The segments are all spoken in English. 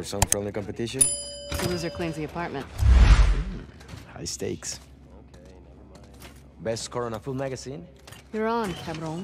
some friendly competition? The loser cleans the apartment. High stakes. Best score on a full magazine? You're on, cabron.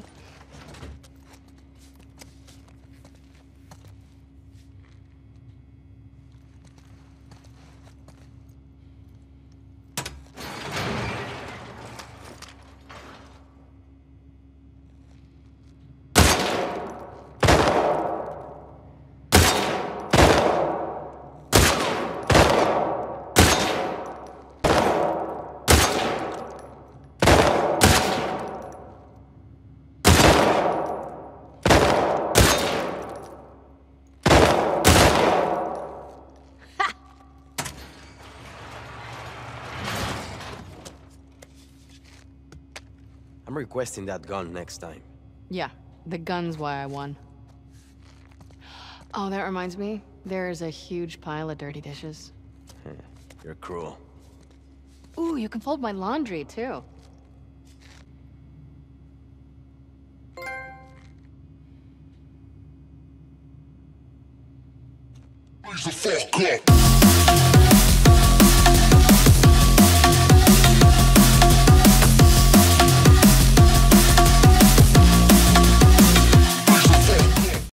I'm requesting that gun next time. Yeah, the gun's why I won. Oh, that reminds me. There's a huge pile of dirty dishes. You're cruel. Ooh, you can fold my laundry, too. Raise the fuck up.